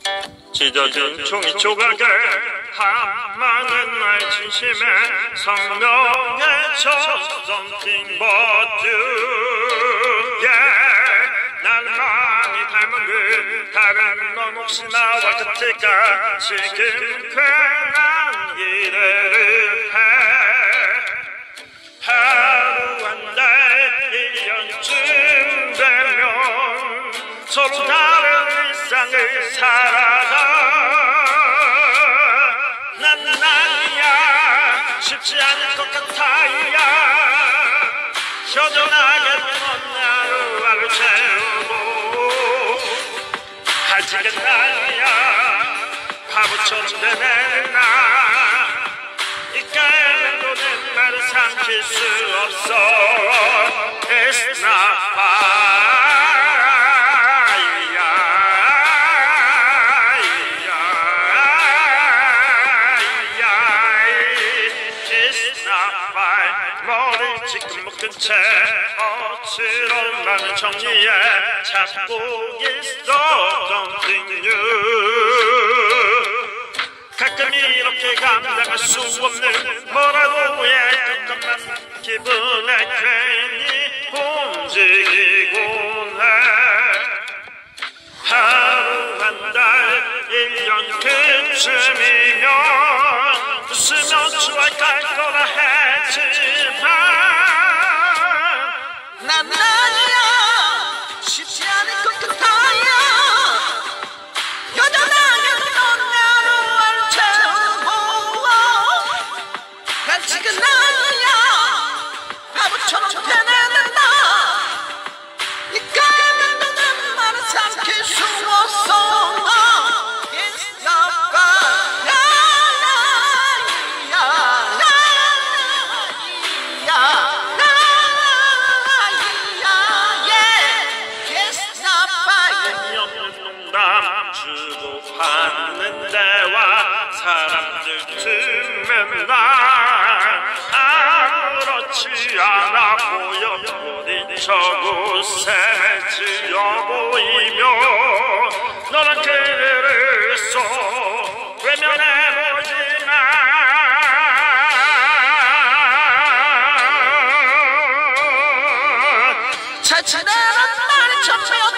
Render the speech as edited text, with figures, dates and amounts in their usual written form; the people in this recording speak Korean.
찢어진 종이 조각에 한만은 나의 진심에 성명에 something but you 날 많이 닮은 그 다른 넌 혹시 나와 같을까 지금 괜한 기대를 해 하루 한 달 1년쯤 되면 서로 다른 일상을 살아가 난 아니야 쉽지 않을 것 같아야 여전하게 넌 하루하루 채우고 아직은 아니야 바보처럼 되는 이 까만 내 말을 삼킬 수 없어 It's not fine 머리 지금 묶은 채 어지러운 맘을 정리해 찾고 있어 Something new 가끔 이렇게 감당할 수 없는 뭐라고 해야 똑같은 기분에 괜히 움직이곤 해 하루 한 달 1년 그쯤이면 웃으며 추억할 거라 했지만 난 아니야 쉽지 않을 것 같아요 여전하게 넌 하루하루 채우고 난 지금 아니야 바보처럼 되는 이 까만 눈은 나를 삼킬 수 없어 It's not fine 주고 받는 데와 사람들 틈에 난 아무렇지 않아 보여 어디 저곳에 지어 보이며 너란 그대를 써 외면해보지만 잘 지내는 날이 천명